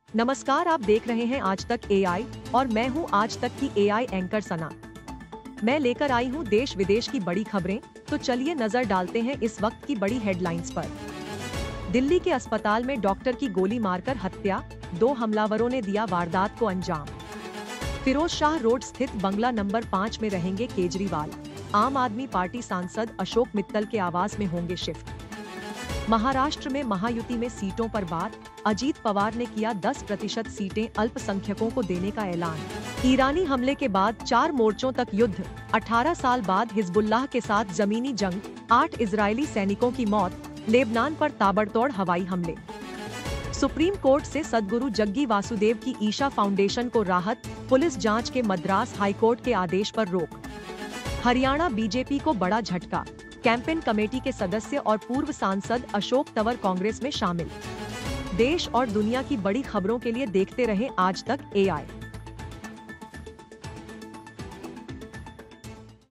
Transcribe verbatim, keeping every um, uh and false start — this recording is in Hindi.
नमस्कार, आप देख रहे हैं आज तक एआई और मैं हूं आज तक की एआई एंकर सना। मैं लेकर आई हूं देश विदेश की बड़ी खबरें, तो चलिए नजर डालते हैं इस वक्त की बड़ी हेडलाइंस पर। दिल्ली के अस्पताल में डॉक्टर की गोली मारकर हत्या, दो हमलावरों ने दिया वारदात को अंजाम। फिरोज शाह रोड स्थित बंगला नंबर पाँच में रहेंगे केजरीवाल, आम आदमी पार्टी सांसद अशोक मित्तल के आवास में होंगे शिफ्ट। महाराष्ट्र में महायुति में सीटों पर बात, अजीत पवार ने किया दस प्रतिशत सीटें अल्पसंख्यकों को देने का ऐलान। ईरानी हमले के बाद चार मोर्चों तक युद्ध, अठारह साल बाद हिजबुल्लाह के साथ जमीनी जंग, आठ इजरायली सैनिकों की मौत, लेबनान पर ताबड़तोड़ हवाई हमले। सुप्रीम कोर्ट से सदगुरु जग्गी वासुदेव की ईशा फाउंडेशन को राहत, पुलिस जांच के मद्रास हाईकोर्ट के आदेश पर रोक। हरियाणा बीजेपी को बड़ा झटका, कैंपेन कमेटी के सदस्य और पूर्व सांसद अशोक तंवर कांग्रेस में शामिल। देश और दुनिया की बड़ी खबरों के लिए देखते रहें आज तक एआई।